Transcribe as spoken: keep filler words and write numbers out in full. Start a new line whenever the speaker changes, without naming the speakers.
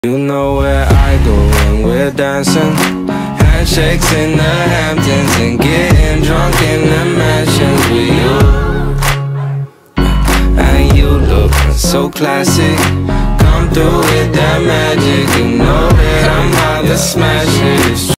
You know where I go when we're dancing. Handshakes in the Hamptons and getting drunk in the mansions with you. And you look so classic. Come through with that magic. You know that I'm about to smash